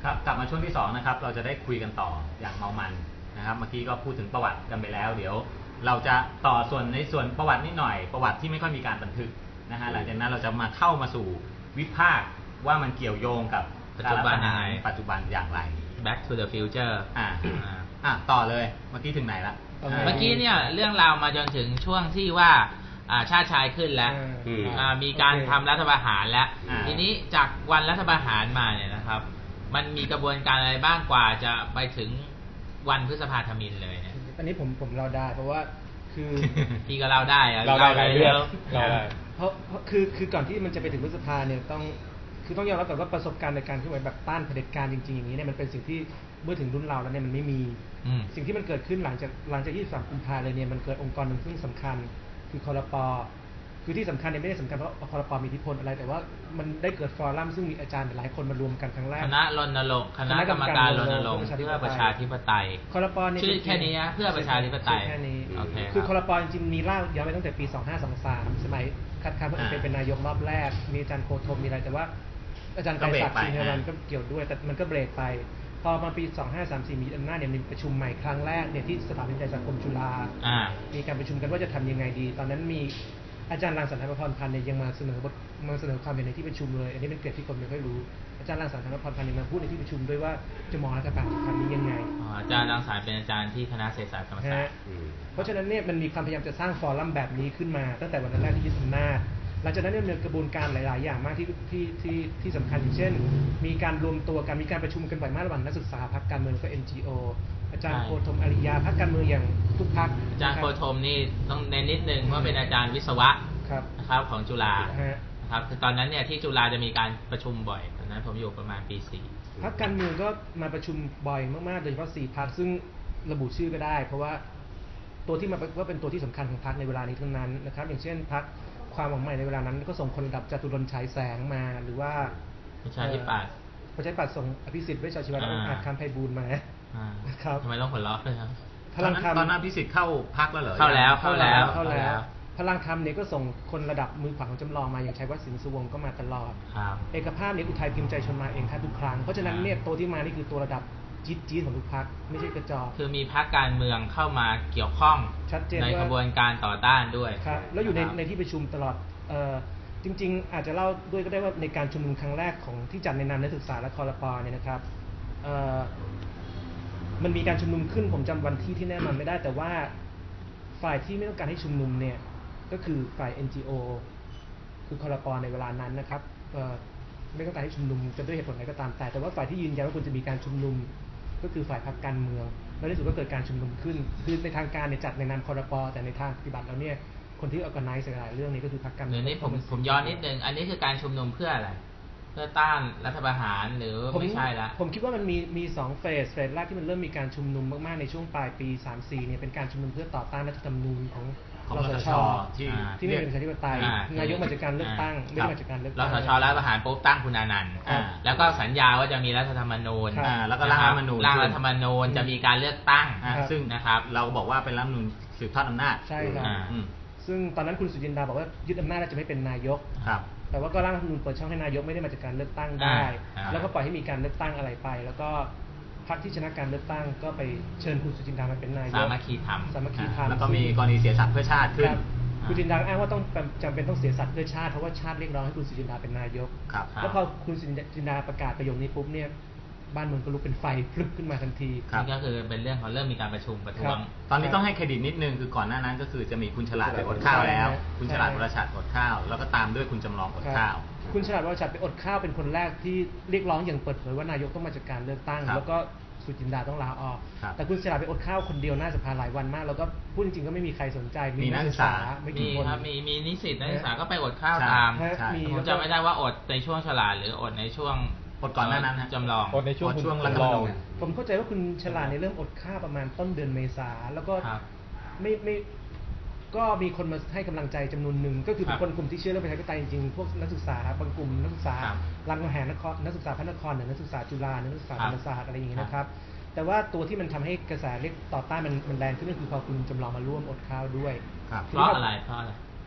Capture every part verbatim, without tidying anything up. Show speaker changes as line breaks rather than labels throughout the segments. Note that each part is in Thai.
ครับกลับมาช่วงที่สองนะครับเราจะได้คุยกันต่ออย่างเมามันนะครับเมื่อกี้ก็พูดถึงประวัติกันไปแล้วเดี๋ยวเราจะต่อส่วนในส่วนประวัตินิดหน่อยประวัติที่ไม่ค่อยมีการบันทึกนะฮะหลังจากนั้นเราจะมาเข้ามาสู่วิพากษ์ว่ามันเกี่ยวโยงกับปัจจุบันยังไงปัจจุบันอย่างไร
Back to the Future
อ่าอ่าต่อเลยเมื่อกี้ถึงไหนละ
เมื่อกี้เนี่ยเรื่องราวมาจนถึงช่วงที่ว่าชาติชายขึ้นแล้วมีการทำรัฐประหารแล้วทีนี้จากวันรัฐประหารมาเนี่ยนะครับมันมีกระบวนการอะไรบ้างกว่าจะไปถึงวันพฤษภาธมิฬเลยเนี่ย
อันนี้ผมผมเล่าได้เพราะว่าคือ
พี่ก็เล่าได้
เราได้หลายเรื่องเราได้
เพราะคือคือก่อนที่มันจะไปถึงพฤษภาเนี่ยต้องคือต้องยอมรับก่อนว่าประสบการณ์ในการที่แบบต้านเผด็จการจริงๆอย่างนี้เนี่ยมันเป็นสิ่งที่เมื่อถึงรุ่นเราแล้วเนี่ยมันไม่มีสิ่งที่มันเกิดขึ้นหลังจากหลังจากยี่สิบสามกุมภาเลยเนี่ยมันเกิดองค์กรหนึ่งซึ่งสำคัญคือครป.คือที่สำคัญเนี่ยไม่ได้สำคัญเพราะครป.มีอิทธิพลอะไรแต่ว่ามันได้เกิดฟอรัมซึ่งมีอาจารย์หลายคนมารวมกันครั้งแรก
คณะรณรงค์คณะกรรมการรณรงค์เพื่อประชาธิปไตย
ครป.เนี่ย
ชื่อแค่นี้เพื่อประชาธิปไตย
แค่นี้
โอเค
คือครป.จริงๆมีรากยาวไปตั้งแต่ปีสองห้าสองสามสมัยคัดค้านพระเป็นเป็นนายกรอบแรกมีอาจารย์โคธมมีอะไรแต่ว่าอาจารย์ไกรศักดิ์ชินวันก็เกี่ยวด้วยแต่มันก็เบรกไปพอมาปีสองห้าสามสี่มีอำนาจเนี่ยมีประชุมใหม่ครั้งแรกเนี่ยที่สถาบันวิจัยสังคมจุฬามีการประชุมกันว่าจะทำยังไงดีตอนนั้นมีอาจารย์รังสรรค์ ธรรมพรพันธ์เนี่ยยังมาเสนอบทมาเสนอความเห็นในที่ประชุมเลยอันนี้เป็นเกร็ดที่คนไม่ค่อยรู้อาจารย์รังสรรค์ ธรรมพรพันธ์ยังมาพูดในที่ประชุมด้วยว่าจะมองรัฐบาลครั้งนี้ยังไง
อาจารย์รังสรรค์เป็นอาจารย์ที่คณะเศรษฐศาสตร์ธรรมศาสตร์
เพราะฉะนั้นเนี่ยมันมีความพยายามจะสร้างฟอรัมแบบนี้ขึ้นมาตั้งแต่วันแรกที่ยึดอำนาจหลังจากนั้นเนี่ยมีกระบวนการหลายๆอย่างมากที่ที่ที่ที่สำคัญอย่างเช่นมีการรวมตัวกันมีการประชุมกันบ่อยมากระหว่างนักศึกษาพรรคการเมืองและก็ เอ็น จี โอ อาจารย์โคธมอริยาพรรคการเมืองอย่างทุกพรรค
อาจารย์โคธมนี่ต้องเน้นนิดนึงว่าเป็นอาจารย์วิศวะนะครับของจุฬานะครับคือตอนนั้นเนี่ยที่จุฬาจะมีการประชุมบ่อยตอนนั้นผมอยู่ประมาณปีสี่
พรรคการเมืองก็มาประชุมบ่อยมากๆโดยเฉพาะสี่พรรคซึ่งระบุชื่อก็ได้เพราะว่าตัวที่มาว่าเป็นตัวที่สำคัญของพรรคในเวลานี้ทั้งนั้นนะครับอย่างเช่นพรรคความหวังใหม่ในเวลานั้นก็ส่งคนระดับจตุรนต์ฉายแสงมาหรือว่า
ประชาธิปัตย์
ประชาธิปัตย์ส่งอภิสิทธิ์เวชชาชีวะและอาจคำไพบูลย์มา
ครับทำไมต้องหัวเราะด้วยครับ
พลังธรรม
ตอนนั้นอภิสิทธิ์เข้าพรรคแล้วเหรอ
เข้าแล้วเข้าแล้ว
เข้าแล้วพลังธรรมเนี่ยก็ส่งคนระดับมือขวาของจำลองมาอย่างชัยวัฒน์สินสุวงศ์ก็มาตลอดเอกภาพเนี่ยอุทัยพิมพ์ใจชนมาเองแทบทุกครั้งเพราะฉะนั้นเนี่ยตัวที่มานี่คือตัวระดับจี๊ดจี๊ดของทุกพรรคไม่ใช่กระจอก
คือมีพรรคการเมืองเข้ามาเกี่ยวข้อง
ชัดเจน
ในกระบวนการต่อต้านด้วย
ครับแล้วอยู่ในในที่ประชุมตลอดเอ่อจริงๆอาจจะเล่าด้วยก็ได้ว่าในการชุมนุมครั้งแรกของที่จัดในนามนักศึกษาและครป.เนี่ยนะครับเอ่อมันมีการชุมนุมขึ้นผมจำวันที่ที่แน่นอนไม่ได้แต่ว่าฝ่ายที่ไม่ต้องการให้ชุมนุมเนี่ยก็คือฝ่าย เอ็น จี โอ คือครป.ในเวลานั้นนะครับไม่ต้องการให้ชุมนุมจะด้วยเหตุผลอะไรก็ตามแต่แต่ว่าฝ่ายที่ยืนยันว่าควรจะมีการชุมนุมก็คือฝ่ายพรรคการเมืองแล้วในที่สุดก็เกิดการชุมนุมขึ้นคือในทางการเนี่ยจัดในนามครป.แต่ในทางปฏิบัติแล้วเนี่ยคนที่ organize หลายเรื่องนี้ก็คือพรรคการเมือง
นี่ผมผมย้อนนิดนึงอันนี้คือการชุมนุมเพื่ออะไรเพื่อต้านรัฐประหารหรือไม่ใช่ละ
ผมคิดว่ามันมีมีสองเฟสเฟสแรกที่มันเริ่มมีการชุมนุมมากๆในช่วงปลายปีสามสี่เนี่ยเป็นการชุมนุมเพื่อต่อต้านรัฐธรรมนูญของรสช.ที่ที่ไม่เป็นประชาธิปไตยนายกมาจากการเลือกตั้งไม่ได้มาจากการเลือกตั้ง
รสช.รัฐประหารปุ๊บตั้งคุณอนันต์แล้วก็สัญญาว่าจะมีรัฐธรรมนูญ
แล้วก็ร่างรัฐธรรมนูญ
ร่างรัฐธรรมนูญจะมีการเลือกตั้ง
ซึ่งนะครับเราบอกว่าเป็นรัฐธรรมนูญสืบทอดอำนาจ
ใช่ครับซึ่งตอนนั้นคุณสุจินดาบอกว่ายึดอำนาจแล้วจะไม่เป็นนายกแต่ว่าก็ร่างรัฐธรรมนูญเปิดช่องให้นายกไม่ได้มาจากการเลือกตั้งได้แล้วก็ปล่อยให้มีการเลือกตั้งอะไรไปแล้วก็พรรคที่ชนะการเลือกตั้งก็ไปเชิญคุณสุจินดามาเป็นนายก
สามัคคีธรรม
สามัคคีธรรม
แล้วก็มีกรณีเสียสัตย์เพื่อชาติขึ้น
คุณสุจินดาอ้างว่าต้องจำเป็นต้องเสียสัตย์เพื่อชาติเพราะว่าชาติเรียกร้องให้คุณสุจินดาเป็นนายกแล้วพอคุณสุจินดาประกาศประโยคนี้ปุ๊บเนี่ยบ้านเมืองก็ลุกเป็นไฟพลึบขึ้นมาทันที
นี่ก็คือเป็นเรื่องเขาเริ่มมีการประชุมประท้วง
ตอนนี้ต้องให้เครดิตนิดนึงคือก่อนหน้านั้นก็คือจะมีคุณฉลาดไปอดข้าวแล้วคุณฉลาดวรชัดอดข้าวแล้วก็ตามด้วยคุณจำลองอดข้าว
คุณฉลาดวรชัดไปอดข้าวเป็นคนแรกที่เรียกร้องอย่างเปิดเผยว่านายกต้องมาจากการเลือกตั้งแล้วก็สุจินดาต้องลาออกแต่คุณฉลาดไปอดข้าวคนเดียวหน้าสภาหลายวันมากแล้วก็พูดจริงๆก็ไม่มีใครสนใจ
มีนักศึกษา
ไม่
กี่คนมีมีนิสิตนักศึกษาก็ไปอดข้าวตามผมจำไม่ได้ว่าอดในช่วงฉลาดหรืออดในช่วง
อดก่อนหน้านั้น
จำลอง
อดในช่วง
ช่วงรัฐธรรมนูญ
ผมเข้าใจว่าคุณฉลาดในเริ่มอดข้าวประมาณต้นเดือนเมษาแล้วก็ไม่ไม่ก็มีคนมาให้กำลังใจจำนวนหนึ่งก็คือคนกลุ่มที่เชื่อเรื่องประชาธิปไตยจริงๆพวกนักศึกษาบางกลุ่มนักศึกษารามคำแหงนักศึกษาพระนครหรือนักศึกษาจุฬานักศึกษาธรรมศาสตร์อะไรอย่างนี้นะครับแต่ว่าตัวที่มันทำให้กระแสเรียกต่อต้านมันมันแรงขึ้นก็คือพอคุณจำลองมาร่วมอดข้าวด้วย
เพราะอะไรเพราะอะไร
ค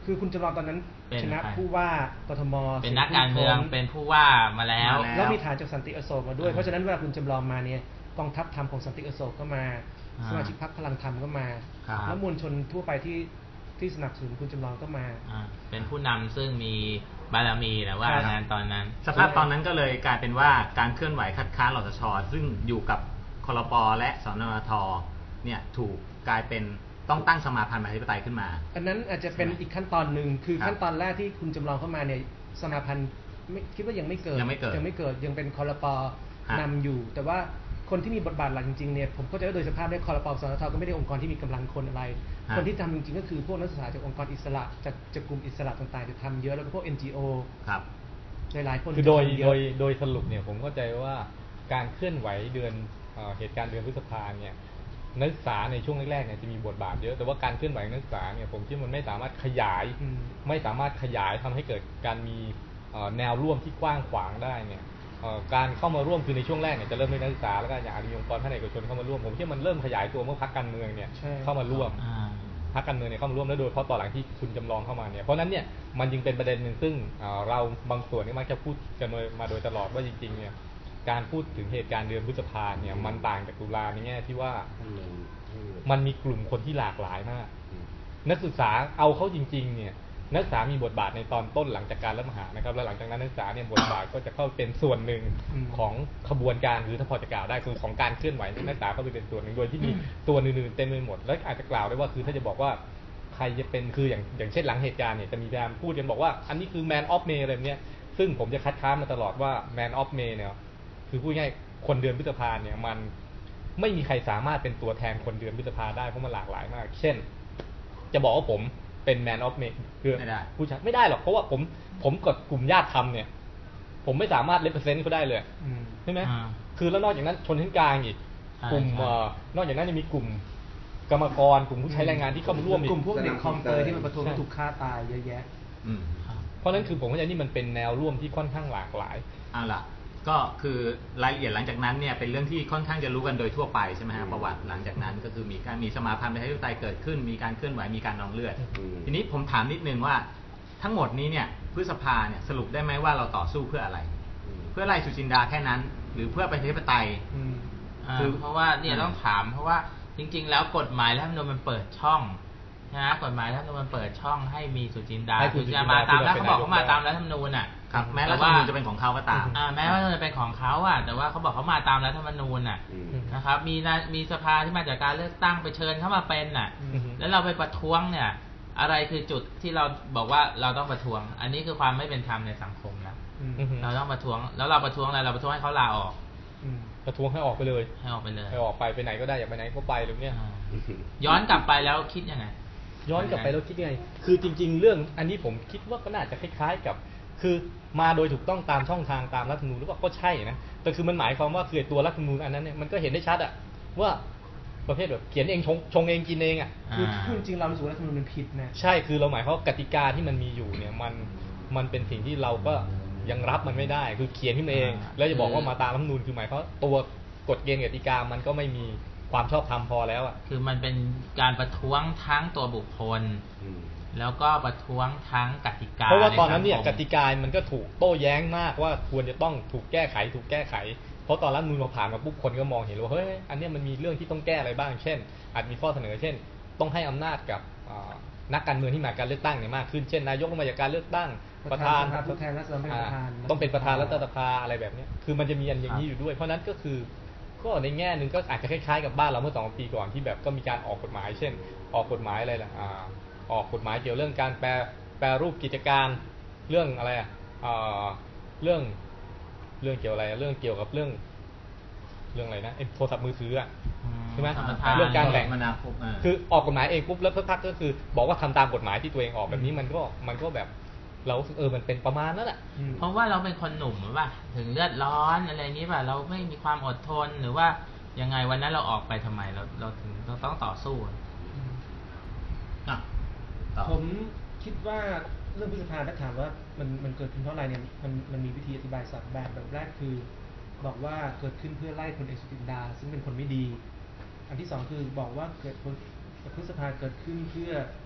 คือคุณจำลองตอนนั้น
เป็น
ชนะ
ใคร
ผู้ว่ากทม
เป็นนักการเมืองเป็นผู้ว่ามาแล้ว
แล้วมีฐานจากสันติอโศกมาด้วย
อ่า
เพราะฉะนั้นเวลาคุณจำลองมาเนี่ยกองทัพธรรมของสันติอโศกก็มา
อ่า
สมาชิกพรรคพลังธรรมก็มา
ครับ
แล้วมวลชนทั่วไปที่ที่สนับสนุนคุณจำลองก็มา
อ่าเป็นผู้นำซึ่งมีบารมีแหละว่า
ครับ
งานตอนนั้น
สภาพตอนนั้นก็เลยกลายเป็นว่าการเคลื่อนไหวคัดค้านรสช.ซึ่งอยู่กับคลป.และสนท.เนี่ยถูกกลายเป็นต้องตั้งสมาพันธ์ประชาธิปไตยขึ้นมา
อันนั้นอาจจะเป็น
ใช่ไหม
อีกขั้นตอนหนึ่งคือ
ครับ
ขั้นตอนแรกที่คุณจำลองเข้ามาเนี่ยสมาพันธ์ไม่คิดว่ายังไม่เกิด
ยังไม่เกิด
ยังไม่เกิดยังเป็นคอรป
ฮะ
นำอยู่ แต่ว่าคนที่มีบทบาทหลักจริงๆเนี่ยผมก็จะว่าโดยสภาพเนี่ยคอรปสนทก็ไม่ได้องค์กรที่มีกำลังคนอะไร
ฮะ
คนที่ทำจริงๆก็คือพวกนักศึกษาจากองค์กรอิสระจากจากกลุ่มอิสระต่างๆจะทำเยอะแล้วก็พวก เอ็น จี โอ
ครับ
หลายๆคน
คือโดย
จะทำเะ
โดยโดยสรุปเนี่ยผมเข้าใจว่าการเคลื่อนไหวเดือนเอ่อเหตุการณ์เดือนพฤษภาเนี่ยนักศึกษาในช่วงแรกๆเนี่ยจะมีบทบาทเยอะแต่ว่าการเคลื่อนไหวของนักศึกษาเนี่ยผมคิดว่ามันไม่สามารถขยาย
อืม
ไม่สามารถขยายทำให้เกิดการมีเอ่อแนวร่วมที่กว้างขวางได้เนี่ยเอ่อการเข้ามาร่วมคือในช่วงแรกเนี่ยจะเริ่มด้วยนักศึกษาแล้วก็อย่างอาจจะมีองค์กรภาคเอกชนเข้ามาร่วมผมคิดว่ามันเริ่มขยายตัวเมื่อพรรคการเมืองเนี่ย
ใช่
เข้ามาร่วม
อ่า
พรรคการเมืองเนี่ยเข้ามาร่วมแล้วโดยเฉพาะตอนหลังที่คุณจำลองเข้ามาเนี่ยเพราะฉะนั้นเนี่ยมันจึงเป็นประเด็นหนึ่งซึ่งเอ่อเราบางส่วนนี่มักจะพูดกันมาโดยตลอดว่าจริงๆเนี่ยการพูดถึงเหตุการณ์เดือนพฤษภาเนี่ยมันต่างจากตุลาในแง่ที่ว่ามันมีกลุ่มคนที่หลากหลายมาก นักศึกษาเอาเข้าจริงๆเนี่ยนักศึกษามีบทบาทในตอนต้นหลังจากการรัฐประหารนะครับและหลังจากนั้นนักศึกษาเนี่ยบทบาทก็จะเข้าเป็นส่วนหนึ่ง
อืม
ของขบวนการหรือถ้าพอจะกล่าวได้คือของการเคลื่อนไหวเนี่ยนักศึกษาก็ไปเป็นส่วนหนึ่งโดยที่มีตัวอื่นๆเต็มไปหมดแล้วอาจจะกล่าวได้ว่าคือถ้าจะบอกว่าใครจะเป็นคืออย่างอย่างเช่นหลังเหตุการณ์เนี่ยจะมีพยายามพูดกันบอกว่าอันนี้คือ man of May อะไรแบบเนี้ยซึ่งผมจะคัดค้านมาตลอดว่า man of May เนี่ยคือพูดง่ายๆคนเดือนพฤษภาเนี่ยมันไม่มีใครสามารถเป็นตัวแทนคนเดือนพฤษภาได้เพราะมันหลากหลายมาก เช่น จะบอกว่าผมเป็น man of May คือ
ไม่ได้
ผู้ชายไม่ได้หรอกเพราะว่าผมผมกับกลุ่มญาติธรรมเนี่ย ผมไม่สามารถ represent เขาได้เลย
อืม
ใช่ไหม
อ่า
คือแล้วนอกจากนั้นชนชั้นกลางอีก
ใช่
กลุ่ม
ใช่
เอ่อนอกจากนั้นยังมีกลุ่มกรรมกรกลุ่มผู้ใช้แรงงานที่เข้ามาร่วมอีก
กลุ่มพวกเด็กคอมเตอร์ที่มันประท้วง
ใช่
ถูกฆ่าตายเยอะแยะ
อืม
เพราะฉะนั้นคือผมเข้าใจนี่มันเป็นแนวร่วมที่ค่อนข้างหลากหลาย
เอาล่ะก็คือรายละเอียดหลังจากนั้นเนี่ยเป็นเรื่องที่ค่อนข้างจะรู้กันโดยทั่วไปใช่ไหมฮะประวัติหลังจากนั้นก็คือมีการมีสมาพันธ์ประชาธิปไตยเกิดขึ้นมีการเคลื่อนไหวมีการนองเลือด
อืม
ทีนี้ผมถามนิดนึงว่าทั้งหมดนี้เนี่ยพฤษภาเนี่ยสรุปได้ไหมว่าเราต่อสู้เพื่ออะไร เพื่อไล่สุจินดาแค่นั้น หรือเพื่อประชาธิปไตย
อืม
อ่า
คือ
เพราะว่าเนี่ย
อ่า
ต้องถามเพราะว่าจริง ๆ แล้วกฎหมายรัฐธรรมนูญมันเปิดช่องนะกฎหมายรัฐธรรมนูญมันเปิดช่องให้มีสุจินดา
ให้คุณ
สุจินดามาตามแล้ว
สุจิ
เขา
นดา
บอกเขามาตามรัฐธรรมนูญอ่ะ
ครับแม้
แต่
รัฐธรร
ว่า
มนูญจะเป็นของเขาก็ตาม
อ่าแม้ว่าจะเป็นของเขาอ่ะแต่ว่าเขาบอกเขามาตามรัฐธรรมนูญอ่ะ
อืม
นะครับมีนะมีสภาที่มาจากการเลือกตั้งไปเชิญเข้ามาเป็นน่ะ
อืม
แล้วเราไปประท้วงเนี่ย อะไรคือจุดที่เราบอกว่าเราต้องประท้วง อันนี้คือความไม่เป็นธรรมในสังคมนะ
อืม
อือฮึ
เราต้องประท้วง แล้วเราประท้วงอะไรเราประท้วงให้เขาลาออก
อืม
ประท้วงให้ออกไปเลย
ให้ออกไปเลย
ให้ออกไปไปไหนก็ได้อยากไปไหนก็ไปหรือเนี่ย
อ่าย้อนกลับไปแล้วคิดยังไง
ย้อนกลับไปแล้วคิดยังไง คือจริง ๆ เรื่องอันนี้ผมคิดว่าก็น่าจะคล้ายๆกับ คือมาโดยถูกต้องตามช่องทางตามรัฐธรรมนูญหรือเปล่าก็ใช่นะ แต่คือมันหมายความว่าคือตัวรัฐธรรมนูญอันนั้นเนี่ยมันก็เห็นได้ชัดอะว่าประเภทแบบเขียนเองชงชงเองกินเองอะ
คือ
อ่า
คือจริงๆเรารู้สึกว่ารัฐธรรมนูญมันผิดนะ
ใช่ คือเราหมายความว่ากติกาที่มันมีอยู่เนี่ยมันมันเป็นสิ่งที่เราก็ยังรับมันไม่ได้ คือเขียนขึ้นมาเอง
อ่า
แล้วจะบอกว่ามาตามรัฐธรรมนูญคือหมายความว่าตัวกฎเกณฑ์กติกามันก็ไม่มีความชอบธรรมพอแล้วอะ
คือมันเป็นการประท้วงทั้งตัวบุคคล
อืม
แล้วก็ประท้วงทั้งกติกา
เพราะว่าตอนนั้นเนี่ย
ใ
กติกามันก็ถูกโต้แย้งมากว่าควรจะต้องถูกแก้ไขถูกแก้ไข เพราะตอนรัฐธรรมนูญมาผ่านมาปุ๊บคนก็มองเห็นว่าเฮ้ยอันเนี้ยมันมีเรื่องที่ต้องแก้อะไรบ้าง เช่น อาจมีข้อเสนอ เช่น ต้องให้อำนาจกับอ่านักการเมืองที่มาการเลือกตั้งเนี่ยมากขึ้น เช่นนายกต้องมาจากการเลือกตั้งประธาน
ประธานผู้แทนรัฐสภาเป็นประธาน
อ่ต้องเป็นประธานรัฐสภาอะไรแบบเนี้ยคือมันจะมีอันอย่างนี้อยู่ด้วย เพราะนั้นก็คือก็ในแง่หนึ่งก็อาจจะคล้ายๆกับบ้านเราเมื่อสองปีก่อนที่แบบก็มีการออกกฎหมาย เช่น ออกกฎหมายอะไรล่ะอ่าออกกฎหมายเกี่ยวเรื่องการแปรแปรรูปกิจการเรื่องอะไรอ่ะอ่าเรื่องเรื่องเกี่ยวอะไรเรื่องเกี่ยวกับเรื่องเรื่องอะไรนะไอ้โทรศัพท์มือถืออ่ะ
อืม
ใช่ไหม
สัมปทาน
เรื่องการแบ่ง
มนาคมอ่า
คือออกกฎหมายเองปุ๊บแล้วสักพักก็คือ บอกว่าทำตามกฎหมายที่ตัวเองออกแบบนี้มันก็มันก็แบบเรารู้สึกเออมันเป็นประมาณนั้นแหละ
อืม
เพราะว่าเราเป็นคนหนุ่มหรือเปล่าถึงเลือดร้อนอะไรอย่างนี้ป่ะเราไม่มีความอดทนหรือว่ายังไงวันนั้นเราออกไปทำไมเราเราถึงเราต้องต่อสู้
อืม
อ่ะต่อ
ผมคิดว่าเรื่องพฤษภาถ้าถามว่ามันมันเกิดขึ้นเพราะอะไรเนี่ยมันมันมีวิธีอธิบายสองแบบแบบแรกคือ บอกว่าเกิดขึ้นเพื่อไล่พลเอกสุจินดาซึ่งเป็นคนไม่ดี อันที่สองคือบอกว่าเกิดพฤษภาเกิดขึ้นเพื่อ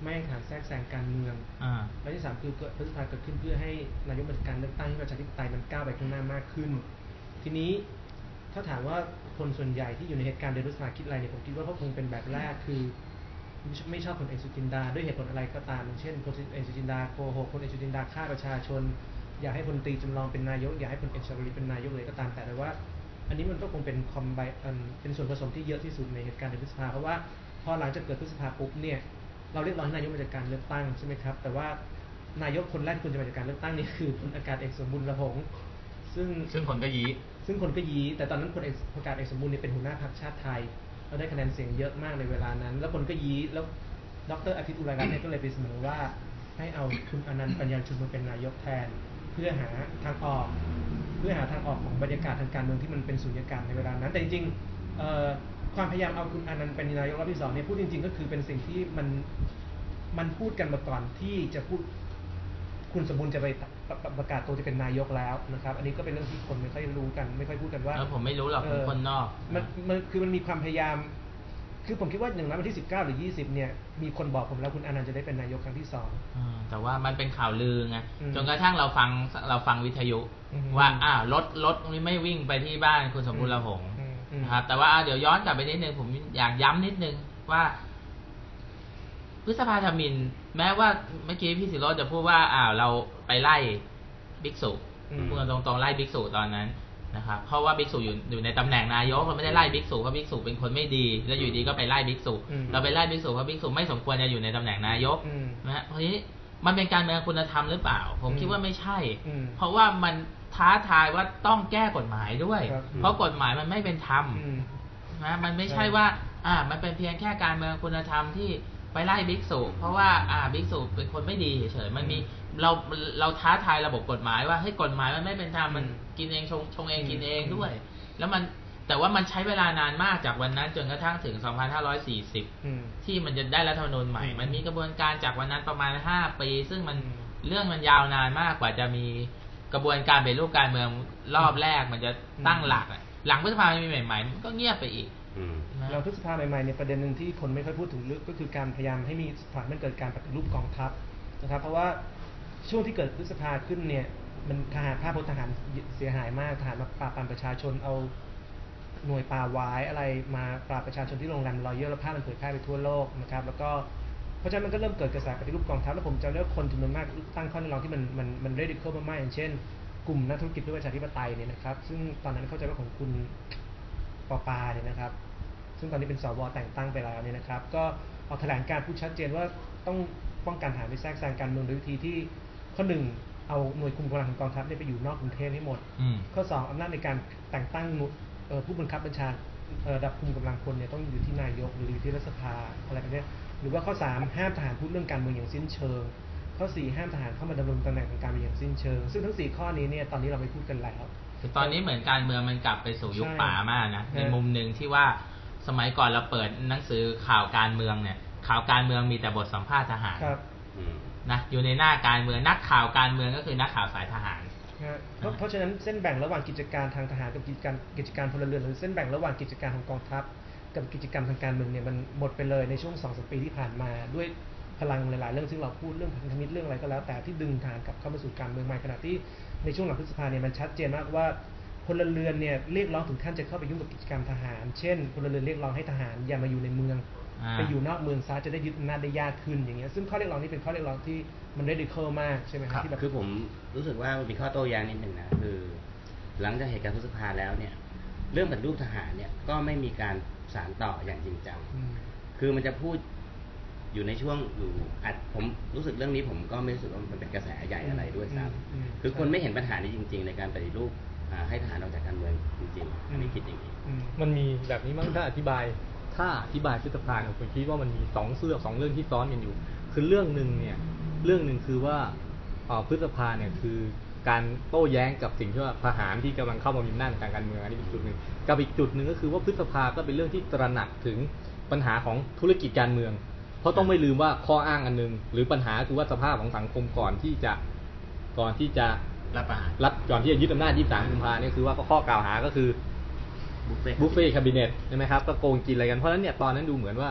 ไม่ให้ฐานแทรกแซงการเมืองและที่สามคือพฤษภาเกิดขึ้นเพื่อให้นายกเป็นการเลือกตั้งที่ประชาธิปไตยมันก้าวไปข้างหน้ามากขึ้นทีนี้ถ้าถามว่าคนส่วนใหญ่ที่อยู่ในเหตุการณ์เดือนพฤษภาคิดอะไรเนี่ยผมคิดว่าเขาคงเป็นแบบแรกคือไม่ชอบพลเอกสุจินดาด้วยเหตุผลอะไรก็ตามอย่างเช่นพลเอกสุจินดาโกหกพลเอกสุจินดาฆ่าประชาชนอยากให้พลตรีจำลองเป็นนายกอยากให้พลเอกชวลิตเป็นนายกเลยก็ตามแต่แต่ว่าอันนี้มันก็คงเป็นคอมไบเป็นส่วนผสมที่เยอะที่สุดในเหตุการณ์เดือนพฤษภาเพราะว่าพอหลังจากเกิดพฤษภาปุ๊บเนี่ยเราเรียกร้องให้นายกมาจากการเลือกตั้งใช่ไหมครับแต่ว่านายกคนแรกที่ควรจะมาจากการเลือกตั้งนี่คือพลอากาศเอกสมบูรณ์ละหงษ์ซึ่ง
ซึ่งคนก็ยี้
ซึ่งคนก็ยี้แต่ตอนนั้นพลเอกอากาศเอกสมบูรณ์เนี่ยเป็นหัวหน้าพรรคชาติไทยเราได้คะแนนเสียงเยอะมากในเวลานั้นแล้วคนก็ยี้แล้วดร.อาทิตย์อุไรรัตน์เนี่ยก็เลยไปเสนอว่าให้เอาคุณอนันต์ปัญญาชุมมาเป็นนายกแทนเพื่อหาทางออกเพื่อหาทางออกของบรรยากาศทางการเมืองที่มันเป็นสุญญากาศในเวลานั้นแต่จริงๆความพยายามเอาคุณอนันต์เป็นนายกรอบที่สองเนี่ยพูดจริงๆก็คือเป็นสิ่งที่มันมันพูดกันมาก่อนที่จะพูดคุณสมบูรณ์จะไปประกาศตัวจะเป็นนายกแล้วนะครับอันนี้ก็เป็นเรื่องที่คนไม่ค่อยรู้กันไม่ค่อยพูดกันว่า
ผมไม่รู้หรอกผมคนนอก
มันมันคือมันมีความพยายามคือผมคิดว่าอย่างนั้นวันที่สิบเก้าหรือยี่สิบเนี่ยมีคนบอกผมแล้วคุณอนันต์จะได้เป็นนายกครั้งที่สอง
แต่ว่ามันเป็นข่าวลือไงจนกระทั่งเราฟังเราฟังวิทยุว่าอ่ารถรถไม่วิ่งไปที่บ้านคุณสมบูรณ์ละหงษ์นะครับแต่ว่าเดี๋ยวย้อนกลับไปนิดนึงผมอยากย้ำนิดนึงว่าพฤษภาธมิฬแม้ว่าเมื่อกี้พี่ศิโรจน์จะพูดว่าอ้าวเราไปไล่บิ๊กสุพูดตรงๆไล่บิ๊กสุตอนนั้นนะครับเพราะว่าบิ๊กสุอยู่อยู่ในตำแหน่งนายกเราไม่ได้ไล่บิ๊กสุเพราะบิ๊กสุเป็นคนไม่ดีแล้วอยู่ดีก็ไปไล่บิ๊กสุเราไปไล่บิ๊กสุเพราะบิ๊กสุไม่สมควรจะอยู่ในตำแหน่งนายกนะฮะเพราะนี้มันเป็นการเมืองคุณธรรมหรือเปล่าผมคิดว่าไม่ใช่เพราะว่ามันท้าทายว่าต้องแก้กฎหมายด้วยเพราะกฎหมายมันไม่เป็นธรรมนะมันไม่ใช่ว่าอ่ามันเป็นเพียงแค่การเมืองคุณธรรมที่ไปไล่บิ๊กสุเพราะว่าอ่าบิ๊กสุเป็นคนไม่ดีเฉยๆมันมีเราเราท้าทายระบบกฎหมายว่าเฮ้ยกฎหมายมันไม่เป็นธรรมมันกินเองชงชงเองกินเองด้วยแล้วมันแต่ว่ามันใช้เวลานานมากจากวันนั้นจนกระทั่งถึงสองพันห้าร้อยสี่สิบที่มันจะได้รัฐธรรมนูญใหม่มันมีกระบวนการจากวันนั้นประมาณห้าปีซึ่งมันเรื่องมันยาวนานมากกว่าจะมีกระบวนการเป็นรูปการเมืองรอบแรกมันจะตั้งหลักหลังพฤษภามีใหม่ๆมันก็เงียบไปอีก
เราพฤษภาใหม่ๆเนี่ยประเด็นหนึ่งที่คนไม่ค่อยพูดถึงลึกก็คือการพยายามให้มีสถานมันเกิดการปฏิรูปกองทัพนะครับเพราะว่าช่วงที่เกิดพฤษภาขึ้นเนี่ยมันทหารภาพพลทหารเสียหายมากทหารมาปราบปรามประชาชนเอาหน่วยป่าไว้อะไรมาปราบประชาชนที่โรงแรมรอยัลแล้วภาพมันเผยแพร่ไปทั่วโลกนะครับแล้วก็เพราะฉะนั้นมันก็เริ่มเกิดกระแสปฏิรูปกองทัพแล้วผมจำได้ว่าคนจำนวนมากตั้งข้อเรียกร้องที่มันมันมันเรดิคอลมากๆอย่างเช่นกลุ่มนักธุรกิจเพื่อประชาธิปไตยเนี่ยนะครับซึ่งตอนนั้นเข้าใจว่าของคุณปอปาเนี่ยนะครับซึ่งตอนนี้เป็นสวแต่งตั้งไปแล้วเนี่ยนะครับก็ออกแถลงการพูดชัดเจนว่าต้องป้องกันทหารไม่แทรกแซงการเมืองโดยวิธีที่ข้อหนึ่งเอาหน่วยคุมกำลังของกองทัพไปอยู่นอกกรุงเทพให้หมดข้อสองอำนาจในการแต่งตั้งผู้บังคับบัญชาระดับคุมกำลังพลเนี่ยต้องอยู่ที่นายกหรืออยู่ที่รัฐสภาอะไรแบบนี้หรือว่าข้อสามห้ามทหารพูดเรื่องการเมืองอย่างสิ้นเชิงข้อสี่ห้ามทหารเข้ามาดำรงตำแหน่งทางการเมืองอย่างสิ้นเชิงซึ่งทั้งสี่ข้อนี้เนี่ยตอนนี้เราไม่พูดกันแล้ว
ตอนนี้เหมือนการเมืองมันกลับไปสู่ยุคป่ามากนะในมุมหนึ่งที่ว่าสมัยก่อนเราเปิดหนังสือข่าวการเมืองเนี่ยข่าวการเมืองมีแต่บทสัมภาษณ์ทหารนะอยู่ในหน้าการเมืองนักข่าวการเมืองก็คือนักข่าวสายทหาร
เพราะเพราะฉะนั้นเส้นแบ่งระหว่างกิจการทางทหารกับกิจการกิจการพลเรือนหรือเส้นแบ่งระหว่างกิจการของกองทัพกับกิจกรรมทางการเมืองเนี่ยมันหมดไปเลยในช่วง สองถึงสาม ปีที่ผ่านมาด้วยพลังหลายๆเรื่องซึ่งเราพูดเรื่องพันธมิตรเรื่องอะไรก็แล้วแต่ที่ดึงทหารกลับเข้ามาสู่การเมืองใหม่ขณะที่ในช่วงหลังพฤษภาเนี่ยมันชัดเจนมากว่าพลเรือนเนี่ยเรียกร้องถึงขั้นจะเข้าไปยุ่งกับกิจกรรมทหารเช่นพลเรือนเรียกร้องให้ทหารอย่ามาอยู่ในเมืองไปอยู่นอกเมืองซะจะได้ยึดอำนาจได้ยากขึ้นอย่างเงี้ยซึ่งข้อเรียกร้องนี้เป็นข้อเรียกร้องที่มันเรดิคอลมากใช่ไหมครับที่แบบ
คือผมรู้สึกว่ามีข้อโต้แย้งนิดหนึ่งนะคือหลังจากเหตุการณ์พฤษภาแล้วเนี่ยเรื่องปฏิรูปทหารเนี่ยก็ไม่มีการสานต่ออย่างจริงจังคือมันจะพูดอยู่ในช่วงอยู่อัดผมรู้สึกเรื่องนี้ผมก็ไม่รู้สึกว่ามันเป็นกระแสใหญ่อะไรด้วยซ้ำคือคนไม่เห็นปัญหานี้จริงๆในการปฏิรูปให้ทหารออกจากการเมืองจริงๆอันนี้คิดอย่างนี้
มันมีแบบนี้มั้งถ้าอธิบายถ้าอธิบายพฤษภาผมคิดว่ามันมีสองเสื้อสองเรื่องที่ซ้อนกันอยู่คือเรื่องหนึ่งเนี่ยเรื่องหนึ่งคือว่าพฤษภาเนี่ยคือการโต้แย้งกับสิ่งที่ว่าทหารที่กำลังเข้ามามีอำนาจทางการเมืองอันนี้เป็นจุดหนึ่งกับอีกจุดหนึ่งก็คือว่าพฤษภาก็เป็นเรื่องที่ตระหนักถึงปัญหาของธุรกิจการเมืองเพราะต้องไม่ลืมว่าข้ออ้างอันนึงหรือปัญหาคือว่าสภาพของสังคมก่อนที่จะก่อนที่จะ
รัฐประหาร
รัฐก่อนที่จะยึดอำนาจยี่สิบสามกุมภาพันธ์นี่คือว่าข้อกล่าวหาก็คือบุฟเฟ่คาบิเนตใช่ไหมครับก็โกงกินอะไรกันเพราะฉะนั้นเนี่ยตอนนั้นดูเหมือนว่า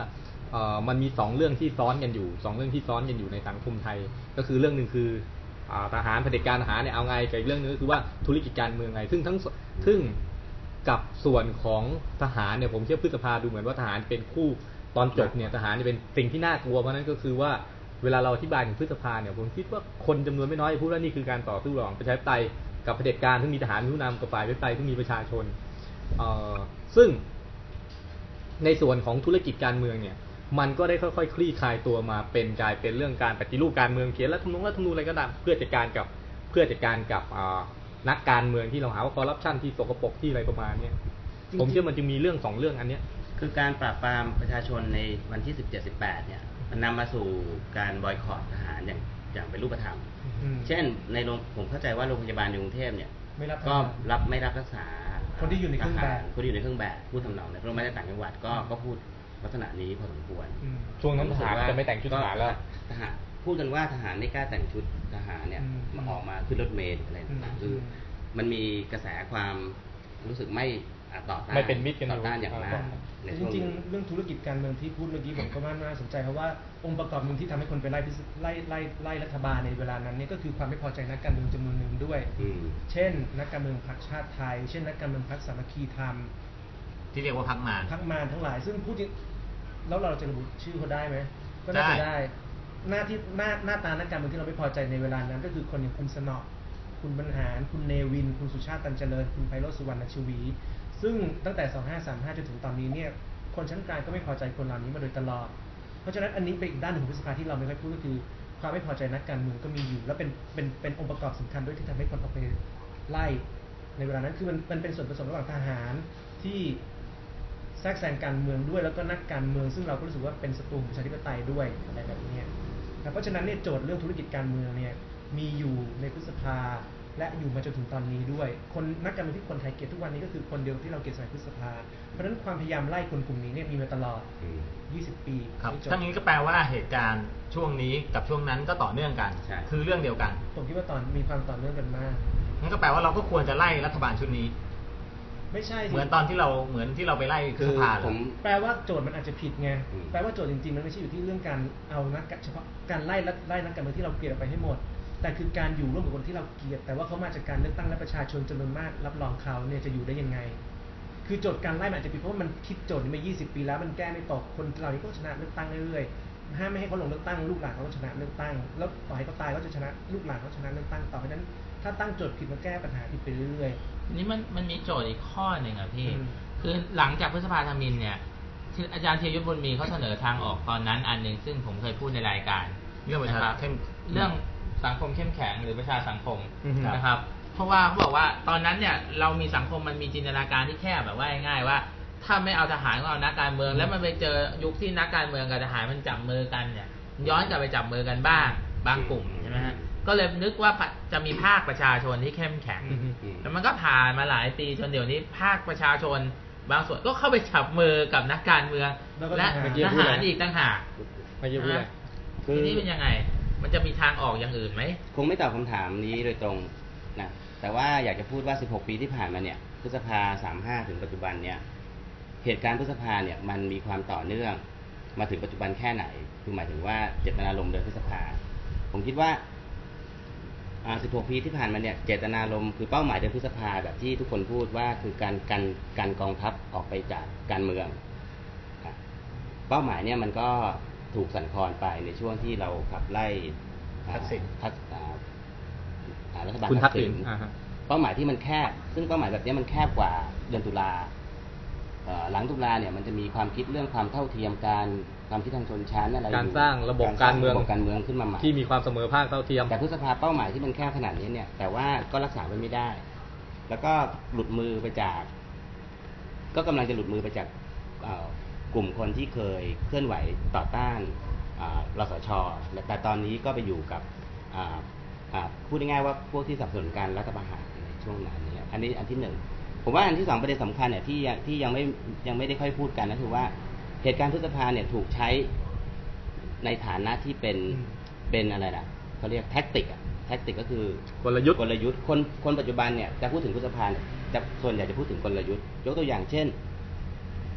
เอ่อมันมีสองเรื่องที่ซ้อนกันอยู่สองเรื่องที่ซ้อนกันอยู่ในสังคมไทยก็คือเรื่องหนึ่งคืออ่าทหารเผด็จการทหารเนี่ยเอาไงกับอีกเรื่องนึงก็คือว่าธุรกิจการเมืองไงซึ่งทั้งซึ่งกับส่วนของทหารเนี่ยผมเชื่อพฤษภาดูเหมือนว่าทหารเป็นคู่ตอนจบเนี่ยทหารจะเป็นสิ่งที่น่ากลัวเพราะนั้นก็คือว่าเวลาเราอธิบายถึงพฤษภาเนี่ยผมคิดว่าคนจำนวนไม่น้อยพูดว่านี่คือการต่อสู้ระหว่างประชาธิปไตยกับเผด็จการซึ่งมีทหารผู้นำกับฝ่ายประชาธิปไตยซึ่งมีประชาชนเอ่อซึ่งในส่วนของธุรกิจการเมืองเนี่ยมันก็ได้ค่อยๆคลี่คลายตัวมาเป็นกลายเป็นเรื่องการปฏิรูปการเมืองเขียนรัฐธรรมนูญรัฐธรรมนูญอะไรก็ตามเพื่อจัดการกับเพื่อจัดการกับนักการเมืองที่เราหาว่าคอร์รัปชันที่สกปรกที่อะไรประมาณนี้ผมเชื่อมันจะมีเรื่องสองเรื่องอันเนี้ย
คือการปราบปรามประชาชนในวันที่สิบเจ็ด สิบแปดเนี่ยมันนำมาสู่การบอยคอตทหารอย่างอย่างเป็นรูปธรรมเช่นในโรงผมเข้าใจว่าโรงพยาบาลในกรุงเทพเนี่ยก็รับไม่รับรักษา
คนที่อยู่ในเครื่องแบบ
คนที่อยู่ในเครื่องแบบพูดทำนองในโรงพยาบาลต่างจังหวัดก็ก็พูดลักษณะนี้พอสมควร
ช่วงนั้นทหารจะไม่แต่งชุดทหารแล้ว
ทหารพูดกันว่าทหารไม่กล้าแต่งชุดทหารเนี่ยมาออกมาขึ้นรถเมล์อะไรต่างๆคือมันมีกระแสความรู้สึกไม่ต่อต้าน
ไม่เป็นมิตรกัน
ต่อต้านอย่างมาก
จริงๆเรื่องธุรกิจการเมืองที่พูดเมื่อกี้ผมก็น่าสนใจเพราะว่าองค์ประกอบหนึ่งที่ทำให้คนไปไล่ไล่ไล่ไล่รัฐบาลในเวลานั้นนี่ก็คือความไม่พอใจนักการเมืองจำนวนหนึ่งด้วยเช่นนักการเมืองพรรคชาติไทยเช่นนักการเมืองพรรคสามัคคีธรรม
ที่เรียกว่าพรรคมาร
พรรคมารทั้งหลายซึ่งพูดแล้วเราจะระบุชื่อเขาได้ไหมก็น่าจะได้หน้าที่หน้าหน้าตานักการเมืองที่เราไม่พอใจในเวลานั้นก็คือคนอย่างคุณสนอคุณบรรหารคุณเนวินคุณสุชาติตันเจริญคุณไพโรจน์สุวรรณชวีซึ่งตั้งแต่สองห้าสามห้าจนถึงตอนนี้เนี่ยคนชั้นกลางก็ไม่พอใจคนเหล่านี้มาโดยตลอดเพราะฉะนั้นอันนี้เป็นอีกด้านหนึ่งของพฤษภาที่เราไม่ค่อยพูดก็คือความไม่พอใจนักการเมืองก็มีอยู่และเป็นเป็นเป็นองค์ประกอบสำคัญด้วยที่ทำให้คนออกไปไล่ในเวลานั้นคือมันมันเป็นส่วนผสมระหว่างทหารที่แทรกแซงการเมืองด้วยแล้วก็นักการเมืองซึ่งเราก็รู้สึกว่าเป็นศัตรูประชาธิปไตยด้วยอะไรแบบนี้เพราะฉะนั้นเนี่ยโจทย์เรื่องธุรกิจการเมืองเนี่ยมีอยู่ในพฤษภาและอยู่มาจนถึงตอนนี้ด้วยคนนักการเมืองที่คนไทยเกลียดทุกวันนี้ก็คือคนเดียวที่เราเกลียดสมัยพฤษภาเพราะฉะนั้นความพยายามไล่คนกลุ่มนี้เนี่ยมีมาตลอดยี่สิบปี
ครับทั้งนี้ก็แปลว่าเหตุการณ์ช่วงนี้กับช่วงนั้นก็ต่อเนื่องกันคือเรื่องเดียวกัน
ผมคิดว่าตอนมีความต่อเนื่องกันมาก
งั้นก็แปลว่าเราก็ควรจะไล่รัฐบาลชุดนี้
ไม่ใช่
เหมือนตอนที่เราเหมือนที่เราไปไล่คือสภา
ผมแปลว่าโจทย์มันอาจจะผิดไงแปลว่าโจทย์จริงๆมันไม่ใช่อยู่ที่เรื่องการเอานักเฉพาะการไล่ไล่นักการเมืองที่เราเกลียดไปให้หมดแต่คือการอยู่ร่วมกับคนที่เราเกลียดแต่ว่าเขามาจากการเลือกตั้งและประชาชนจำนวนมากรับรองเขาเนี่ยจะอยู่ได้ยังไงคือโจทย์การไล่มันอาจจะผิดเพราะว่ามันคิดโจทย์นี้มายี่สิบปีแล้วมันแก้ไม่ตกคนเหล่านี้ก็ชนะเลือกตั้งเรื่อยๆห้ามไม่ให้เขาลงเลือกตั้งลูกหลานเขาก็ชนะเลือกตั้งแล้วต่อให้เขาตายก็จะชนะลูกหลานเขาชนะเลือกตั้งต่อไปนั้นถ้าตั้งโจทย์ผิดมาแก้ปัญหาผิดไปเรื่อย
ๆนี่มันมันมีโจทย์อีกข้อหนึ่งอ่ะพี่คือหลังจากพฤษภาธมิฬเนี่ยอาจารย์เทียยุทธบุญมีเขาเสนอทางออกตอนนั้นอันหนึ่งซึ่งผมเคยพูดในรายการ
เรื่องประชา
เรื่องสังคมเข้มแข็งหรือประชาสังคมนะครับเพราะว่าเขาบอกว่าตอนนั้นเนี่ยเรามีสังคมมันมีจินตนาการที่แคบแบบว่าง่ายๆว่าถ้าไม่เอาทหารก็เอานักการเมืองแล้วมันไปเจอยุคที่นักการเมืองกับทหารมันจับมือกันเนี่ยย้อนกลับไปจับมือกันบ้างบางกลุ่มใช่ไหมฮะก็เลยนึกว่าจะมีภาคประชาชนที่เข้มแข็งแล้วมันก็ผ่านมาหลายปีจนเดี๋ยวนี้ภาคประชาชนบางส่วนก็เข้าไปจับมือกับนักการเมืองและทหารอีกต่างหาก
ไม่เยอะเลย
ทีนี้เป็นยังไงมันจะมีทางออกอย่างอื่นไหม
คงไม่ตอบคำถามนี้โดยตรงนะแต่ว่าอยากจะพูดว่าสิบหกปีที่ผ่านมาเนี่ยพฤษภาสามสิบห้าถึงปัจจุบันเนี่ยเหตุการณ์พฤษภาเนี่ยมันมีความต่อเนื่องมาถึงปัจจุบันแค่ไหนคือหมายถึงว่าเจตนารมณ์เดินพฤษภาผมคิดว่าสิบหกปีที่ผ่านมาเนี่ยเจตนารมณ์คือเป้าหมายเดินพฤษภาแบบที่ทุกคนพูดว่าคือการกันกันกองทัพออกไปจากการเมืองเป้าหมายเนี่ยมันก็ถูกสั่นคลอนไปในช่วงที่เราขับไล่
ทักษิณ
รัฐบาลทักษิณเป้าหมายที่มันแคบซึ่งเป้าหมายแบบนี้มันแคบกว่าเดือนตุลาหลังตุลาเนี่ยมันจะมีความคิดเรื่องความเท่าเทียมการความคิดทางชนชั้นอะไร
การสร้างระบบการเมือง
การเมืองขึ้นมาใหม่
ที่มีความเสมอภาคเท่าเทียม
แต่พฤษภาเป้าหมายที่มันแคบขนาดนี้เนี่ยแต่ว่าก็รักษาไว้ไม่ได้แล้วก็หลุดมือไปจากก็กำลังจะหลุดมือไปจากกลุ่มคนที่เคยเคลื่อนไหวต่อต้านรสช.แต่ตอนนี้ก็ไปอยู่กับพูดง่ายๆว่าพวกที่สนับสนุนการรัฐประหารในช่วงนั้นนี้อันนี้อันที่หนึ่งผมว่าอันที่สองประเด็นสำคัญเนี่ยที่ที่ยังไม่ยังไม่ได้ค่อยพูดกันก็คือว่าเหตุการณ์พฤษภาเนี่ยถูกใช้ในฐานะที่เป็นเป็นอะไรนะเขาเรียกแท็กติกอะแท็กติกก็คือก
ลยุทธ์
กลยุทธ์คนคนปัจจุบันเนี่ยจะพูดถึงพฤษภาเนี่ยจะส่วนใหญ่จะพูดถึงกลยุทธ์ยกตัวอย่างเช่น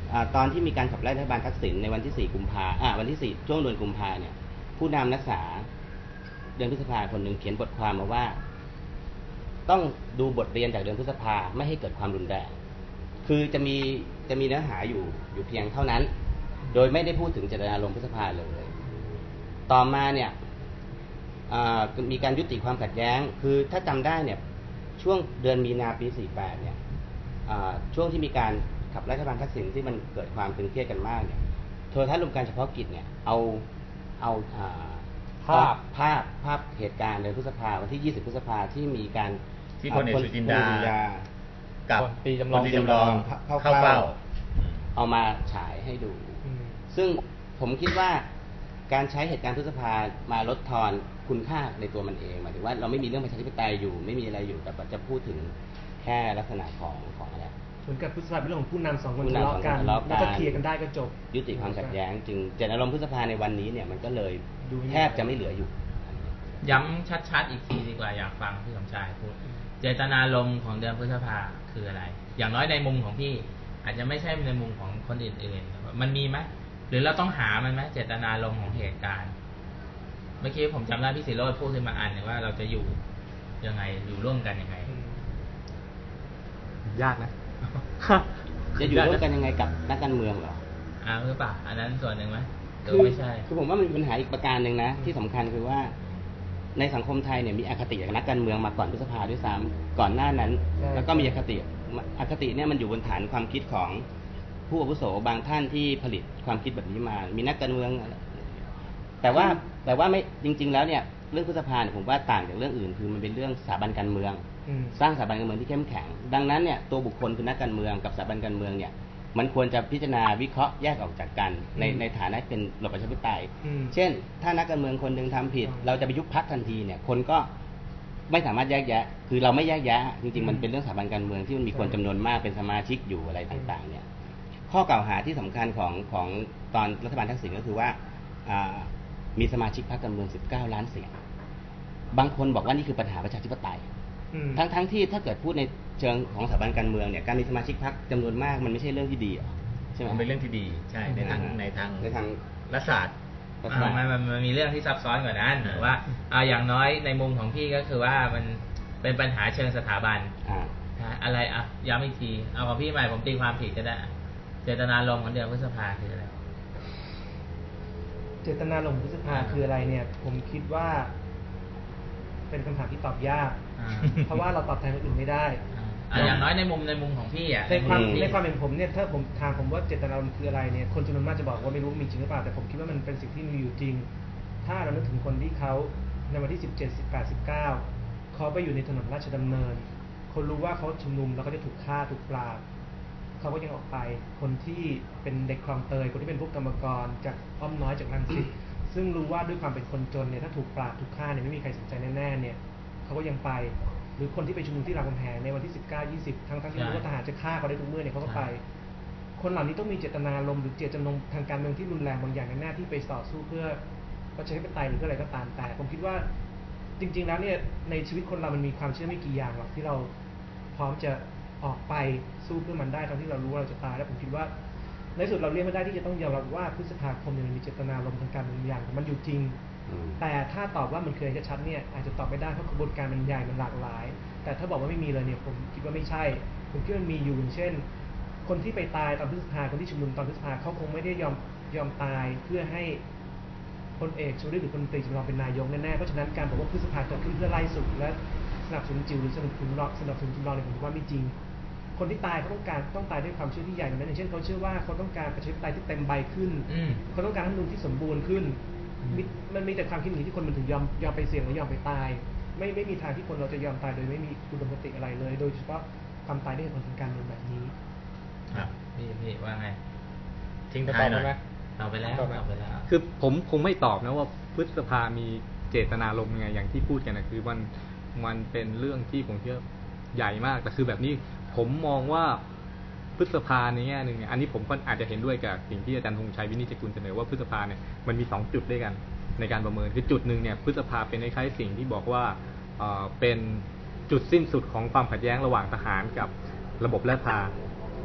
ตอนที่มีการขับไล่รัฐบาลทักษิณในวันที่สี่กุมภาอ่าวันที่สี่ช่วงเดือนกุมภาเนี่ยผู้นำนักศึกษาเดือนพฤษภาคนหนึ่งเขียนบทความมาว่าต้องดูบทเรียนจากเดือนพฤษภาไม่ให้เกิดความรุนแรงคือจะมีจะมีเนื้อหาอยู่อยู่เพียงเท่านั้นโดยไม่ได้พูดถึงเจตนารมณ์พฤษภาเลยต่อมาเนี่ยมีการยุติความขัดแย้งคือถ้าจำได้เนี่ยช่วงเดือนมีนาปีสี่สิบแปดเนี่ยช่วงที่มีการขับไล่รัฐบาลทักษิณที่มันเกิดความตึงเครียดกันมากเนี่ยโทรทัศน์รวมการเฉพาะกิจเนี่ยเอาเอาภาพภาพภาพเหตุการณ์เดือนพฤษภาวันที่ยี่สิบพฤษภาที่มีการ
ที่พลเอกสุจินดากับ
ตีจำลอง
ตีจำลองเข้าเป้า
เอามาฉายให้ดูซึ่งผมคิดว่าการใช้เหตุการณ์พฤษภามาลดทอนคุณค่าในตัวมันเองหมายถึงว่าเราไม่มีเรื่องประชาธิปไตยอยู่ไม่มีอะไรอยู่แต่จะพูดถึงแค่ลักษณะของของอะไร
เหมือนกับพฤษภาเป็นเรื่องของผู้นำสองคนทะเลาะกันแล้วก็เคลียร์กันได้ก็จบ
ยุติความขัดแย้งจึงเจตนารมณ์พฤษภาในวันนี้เนี่ยมันก็เลยแทบจะไม่เหลืออยู่
ย้ำชัดๆอีกทีดีกว่าอยากฟังพี่สมชายพูดเจตนารมณ์ของเดือนพฤษภาคืออะไรอย่างน้อยในมุมของพี่อาจจะไม่ใช่ในมุมของคนอื่นๆมันมีไหมหรือเราต้องหามันไหมเจตนารมณ์ของเหตุการณ์เมื่อกี้ผมจำได้พี่ศิโรจน์พูดขึ้นมาอันหนึ่งว่าเราจะอยู่ยังไงอยู่ร่วมกันยังไง
ยากนะ
จะอยู่ร่วมกันยังไงกับนักการเมืองเหรอ
อ่าหรือเปล่าอันนั้นส่วนหนึ่งไหม
คือไม่ใช่คือผมว่ามันมีปัญหาอีกประการหนึ่งนะที่สำคัญคือว่าในสังคมไทยเนี่ยมีอคติกับนักการเมืองมาก่อนพฤษภาด้วยซ้ำก่อนหน้านั้นแล้วก็มีอคติอคติเนี่ยมันอยู่บนฐานความคิดของผู้อาวุโสบางท่านที่ผลิตความคิดแบบนี้มามีนักการเมืองแต่ว่าแต่ว่าไม่จริงๆแล้วเนี่ยเรื่องพฤษภาผมว่าต่างจากเรื่องอื่นคือมันเป็นเรื่องสถาบันการเมืองสร้างสถาบันการเมืองที่เข้มแข็งดังนั้นเนี่ยตัวบุคคลคือนักการเมืองกับสถาบันการเมืองเนี่ยมันควรจะพิจารณาวิเคราะห์แยกออกจากกันในในฐานะเป็นระบอบประชาธิปไตยเช่นถ้านักการเมืองคนหนึ่งทำผิดเราจะไปยุบพรรคทันทีเนี่ยคนก็ไม่สามารถแยกแยะคือเราไม่แยกแยะจริงๆมันเป็นเรื่องสถาบันการเมืองที่มันมีคนจำนวนมากเป็นสมาชิกอยู่อะไรต่างๆเนี่ยข้อกล่าวหาที่สำคัญของของตอนรัฐบาลทักษิณก็คือว่ามีสมาชิกพรรคการเมืองสิบเก้าล้านเสียงบางคนบอกว่านี่คือปัญหาประชาธิปไตยทั้งทั้งที่ถ้าเกิดพูดในเชิงของสถาบันการเมืองเนี่ยการมีสมาชิกพรรคจำนวนมากมันไม่ใช่เรื่องที่ดีใช่ไหม
มันเป็นเรื่องที่ดีใช่ในทางในทาง
ในทาง
รัฐศาสตร์
มันมันมีเรื่องที่ซับซ้อนกว่านั้นว่าอ่าอย่างน้อยในมุมของพี่ก็คือว่ามันเป็นปัญหาเชิงสถาบันอะไรอ่ะย้ำอีกทีเอาของพี่ใหม่ผมตีความผิดก็ได้เจตนารมณ์ของเดือนพฤษภาคืออะไร
เจตนารมณ์พฤษภาคืออะไรเนี่ยผมคิดว่าเป็นคำถามที่ตอบยากเพราะว่าเราตอบแทนคนอื่นไม่ได้
อย่างน้อยในมุมในมุมของพี่อ่ะ
ในความในความเห็นผมเนี่ยถ้าผมถามผมว่าเจตนารมณ์คืออะไรเนี่ยคนจำนวนมากจะบอกว่าไม่รู้มีจริงหรือเปล่าแต่ผมคิดว่ามันเป็นสิ่งที่มีอยู่จริงถ้าเรานึกถึงคนที่เขาในวันที่สิบเจ็ด สิบแปด สิบเก้าเขาไปอยู่ในถนนราชดำเนินคนรู้ว่าเขาชุมนุมแล้วก็จะถูกฆ่าถูกปราบเขาก็ยังออกไปคนที่เป็นเด็กคลองเตยคนที่เป็นพวกกรรมกรจากอ้อมน้อยจากรังสิตซึ่งรู้ว่าด้วยความเป็นคนจนเนี่ยถ้าถูกปราบถูกฆ่าเนี่ยไม่มีใครสนใจแน่ๆเนี่ยเขาก็ยังไปหรือคนที่ไปชุมนุมที่รามคำแหงในวันที่สิบเก้า ยี่สิบทั้งทั้งที่รู้ว่าทหารจะฆ่าเขาได้ทุกเมื่อเนี่ยเขาก็ไปคนเหล่านี้ต้องมีเจตนารมณ์หรือเจตจำนงทางการเมืองที่รุนแรงบางอย่างแน่ๆที่ไปต่อสู้เพื่อประชาธิปไตยหรือเพื่ออะไรก็ตามแต่ผมคิดว่าจริงๆแล้วเนี่ยในชีวิตคนเรามันมีความเชื่อไม่กี่อย่างหรอกที่เราพร้อมจะออกไปสู้เพื่อมันได้ทั้งที่เรารู้ว่าเราจะตายแล้วผมคิดว่าในสุดเราเรียกไม่ได้ที่จะต้องยอมรับว่าพฤษภาคมเนี่ยมันมีเจตนารมณ์ทางการเมืองอย่างมันอยู่จริงแต่ถ้าตอบว่ามันเคยชัดๆเนี่ยอาจจะตอบไม่ได้เพราะกระบวนการมันใหญ่มันหลากหลายแต่ถ้าบอกว่าไม่มีเลยเนี่ยผมคิดว่าไม่ใช่ผมคิดว่ามันมีอยู่อย่างเช่นคนที่ไปตายตอนพฤษภาคนที่ชุมนุมตอนพฤษภาเขาคงไม่ได้ยอมยอมตายเพื่อให้พลเอกชวลิตหรือพลตรีจำลองเป็นนายกแน่ๆเพราะฉะนั้นการบอกว่าพฤษภาเกิดขึ้นเพื่อไล่สุดและสนับสนุนจิ๋วหรือสนับสนุนรอกสนับสนุนจำลองเนี่ยผมว่าไม่จริงคนที่ตายเขาต้องการต้องตายด้วยความเชื่อที่ใหญ่กว่านั้นอย่างเช่นเขาเชื่อว่าเขาต้องการประชาธิปไตยที่เต็มใบขึ้นเขาต้องการรัฐธรรมนูญที่สมบูรณ์ขึ้นมันมีแต่ความคิดอย่างที่คนมันถึงยอมยอมไปเสี่ยงและยอมไปตายไม่ไม่มีทางที่คนเราจะยอมตายโดยไม่มีอุดมคติอะไรเลยโดยเฉพาะความตายด้วยผลทางการเมืองแบบนี้
ครับพี่พี่ว่าไง
ทิ้งท้ายหน่อย
ตอบไปแล้วตอบไปแล้ว
คือผมคงไม่ตอบนะว่าพฤษภามีเจตนารมณ์ยังไงอย่างที่พูดกันนะคือมันมันเป็นเรื่องที่ผมเชื่อใหญ่มากแต่คือแบบนี้ผมมองว่าพฤษภาในแง่หนึ่งเนี่ยอันนี้ผมก็อาจจะเห็นด้วยกับสิ่งที่อาจารย์ธงชัยวินิจฉัยกุลเสนอว่าพฤษภาเนี่ยมันมีสองจุดด้วยกันในการประเมินคือจุดหนึ่งเนี่ยพฤษภาเป็นคล้ายๆสิ่งที่บอกว่าเอ่อเป็นจุดสิ้นสุดของความขัดแย้งระหว่างทหารกับระบบราชสภา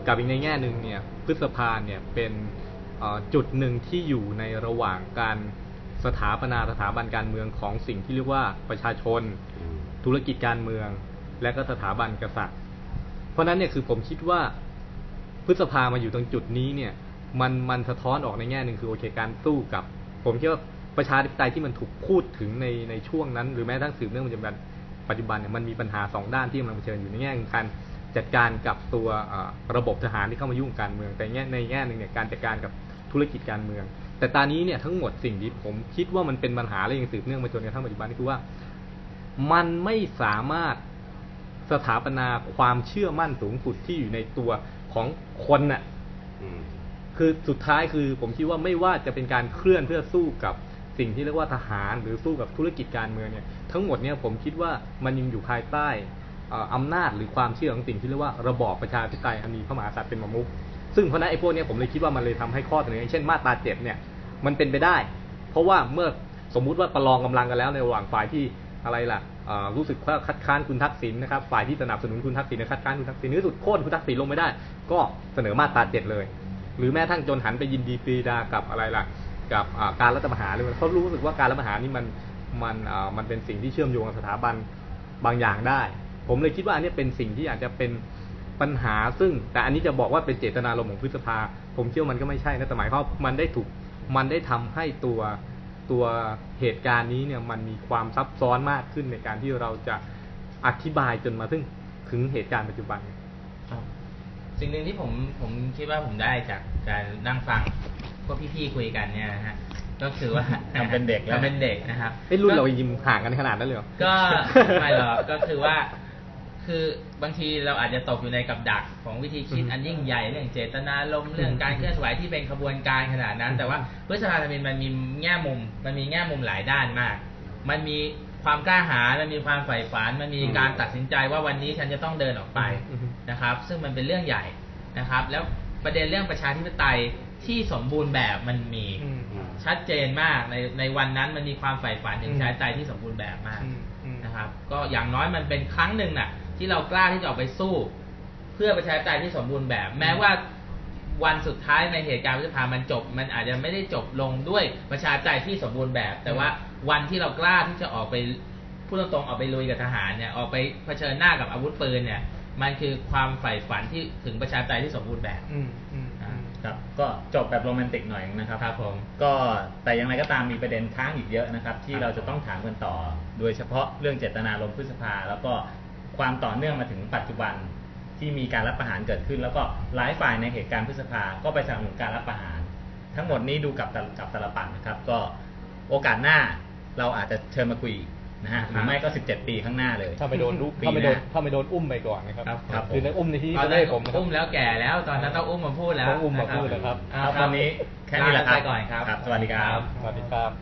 กับอีกในแง่หนึ่งเนี่ยพฤษภาเนี่ยเป็นจุดหนึ่งที่อยู่ในระหว่างการสถาปนาสถาบันการเมืองของสิ่งที่เรียกว่าประชาชนธุรกิจการเมืองและก็สถาบันกษัตริย์เพราะนั้นเนี่ยคือผมคิดว่าพฤษภามาอยู่ตรงจุดนี้เนี่ยมันมันสะท้อนออกในแง่หนึ่งคือโอเคการสู้กับผมคิดว่าประชาธิปไตยที่มันถูกพูดถึงในในช่วงนั้นหรือแม้กระทั่งสืบเนื่องมาจนปัจจุบันเนี่ยมันมีปัญหาสองด้านที่กำลังเผชิญอยู่ในแง่ของการจัดการกับตัวระบบทหารที่เข้ามายุ่งการเมืองแต่แง่ในแง่หนึ่งเนี่ยการจัดการกับธุรกิจการเมืองแต่ตอนนี้เนี่ยทั้งหมดสิ่งที่ผมคิดว่ามันเป็นปัญหาและยังสืบเนื่องมาจนกระทั่งปัจจุบันนี่คือว่ามันไม่สามารถสถาปนาความเชื่อมั่นสูงสุดที่อยู่ในตัวของคนน่ะคือสุดท้ายคือผมคิดว่าไม่ว่าจะเป็นการเคลื่อนเพื่อสู้กับสิ่งที่เรียกว่าทหารหรือสู้กับธุรกิจการเมืองเนี่ยทั้งหมดเนี่ยผมคิดว่ามันยังอยู่ภายใต้อำนาจหรือความเชื่อของสิ่งที่เรียกว่าระบอบประชาธิปไตยอันมีพระมหากษัตริย์เป็นประมุขซึ่งเพราะนั้นไอ้พวกนี้ผมเลยคิดว่ามันเลยทำให้ข้อเสนออย่างเช่นมาตราเจ็ดเนี่ยมันเป็นไปได้เพราะว่าเมื่อสมมุติว่าประลองกำลังกันแล้วในระหว่างฝ่ายที่อะไรล่ะรู้สึกว่าคัดค้านคุณทักษิณนะครับฝ่ายที่สนับสนุนคุณทักษิณคัดค้านคุณทักษิณในที่สุดโค่นคุณทักษิณลงไม่ได้ก็เสนอมาตราเจ็ดเลยหรือแม้ทั้งจนหันไปยินดีปรีดากับอะไรล่ะกับการรัฐประหารเลยเขารู้สึกว่าการรัฐประหารนี่มันมันมันเป็นสิ่งที่เชื่อมโยงกับสถาบันบางอย่างได้ผมเลยคิดว่าอันนี้เป็นสิ่งที่อาจจะเป็นปัญหาซึ่งแต่อันนี้จะบอกว่าเป็นเจตนารมณ์ของพฤษภาผมเชื่อมันก็ไม่ใช่นะแต่หมายความมันได้ถูกมันได้ทำให้ตัวตัวเหตุการณ์นี้เนี่ยมันมีความซับซ้อนมากขึ้นในการที่เราจะอธิบายจนมาถึงถึงเหตุการณ์ปัจจุบัน
สิ่งหนึ่งที่ผมผมคิดว่าผมได้จากการนั่งฟังพวกพี่ๆคุยกันเนี่ยนะฮะก็คือว่า
ทำเป็นเด็กแล้ว
ทำเป็นเด็กนะครับ
ไอ้รุ่นเรายิ้มห่างกันขนาดนั้นเลยเหรอ
ก็ไม่หรอกก็คือว่าคือบางทีเราอาจจะตกอยู่ในกับดักของวิธีคิดอันยิ่งใหญ่เรื่องเจตนารมณ์เรื่องการเคลื่อนไหวที่เป็นขบวนการขนาดนั้นแต่ว่าพฤษภาธมิฬมันมีแง่มุมมันมีแง่มุมหลายด้านมากมันมีความกล้าหาญมันมีความใฝ่ฝันมันมีการตัดสินใจว่าวันนี้ฉันจะต้องเดินออกไปนะครับซึ่งมันเป็นเรื่องใหญ่นะครับแล้วประเด็นเรื่องประชาธิปไตยที่สมบูรณ์แบบมันมีชัดเจนมากในในวันนั้นมันมีความใฝ่ฝันถึงประชาธิปไตยที่สมบูรณ์แบบมากนะครับก็อย่างน้อยมันเป็นครั้งหนึ่งน่ะที่เรากล้าที่จะออกไปสู้เพื่อประชาธิปไตยที่สมบูรณ์แบบแม้ว่าวันสุดท้ายในเหตุการณ์พฤษภามันจบมันอาจจะไม่ได้จบลงด้วยประชาธิปไตยที่สมบูรณ์แบบแต่ว่าวันที่เรากล้าที่จะออกไปพูดตรงๆออกไปลุยกับทหารเนี่ยออกไปเผชิญหน้ากับอาวุธปืนเนี่ยมันคือความใฝ่ฝันที่ถึงประชาธิปไตยที่สมบูรณ์แบบ
ครับก็จบแบบโรแมนติกหน่อยนะครับ
ครับผม
ก็แต่อย่างไรก็ตามมีประเด็นค้างอีกเยอะนะครับที่เราจะต้องถามกันต่อโดยเฉพาะเรื่องเจตนารมณ์พฤษภาแล้วก็ความต่อเนื่องมาถึงปัจจุบันที่มีการรัฐประหารเกิดขึ้นแล้วก็หลายฝ่ายในเหตุการณ์พฤษภาก็ไปสนับสนุนการรัฐประหารทั้งหมดนี้ดูกับกับตลปัดนะครับก็โอกาสหน้าเราอาจจะเชิญมาคุยนะฮะหรือไม่ก็สิบเจ็ดปีข้างหน้าเลย
ถ้าไม่โดนลูกถ้าไม่โดนถ้าไม่โดนอุ้มไปก่อนนะครับคือในอุ้มในที่ไม่ได้ผม
อุ้มแล้วแก่แล้วตอนนั้นต้องอุ้มมาพูดแล้ว
ต้องอุ้มมาพูดแล้วครับ
ตอนนี้แค่นี้แหละครับ
ไปก่อนครับ
สวัสดีครับ
สวัสดีครับ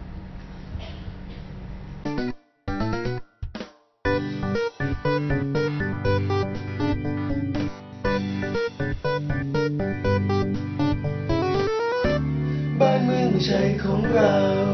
บ้านเมืองไม่ใช่ของเรา